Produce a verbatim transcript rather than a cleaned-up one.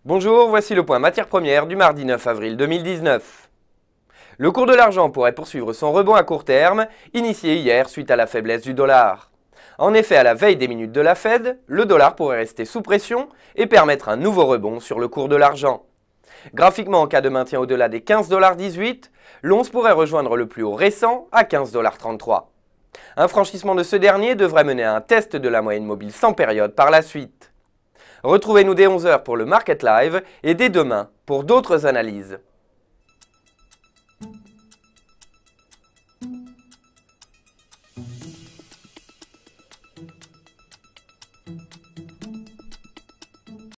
Bonjour, voici le point matières premières du mardi neuf avril deux mille dix-neuf. Le cours de l'argent pourrait poursuivre son rebond à court terme, initié hier suite à la faiblesse du dollar. En effet, à la veille des minutes de la Fed, le dollar pourrait rester sous pression et permettre un nouveau rebond sur le cours de l'argent. Graphiquement, en cas de maintien au-delà des quinze virgule dix-huit dollars, l'once pourrait rejoindre le plus haut récent à quinze virgule trente-trois dollars. Un franchissement de ce dernier devrait mener à un test de la moyenne mobile sans période par la suite. Retrouvez-nous dès onze heures pour le Market Live et dès demain pour d'autres analyses.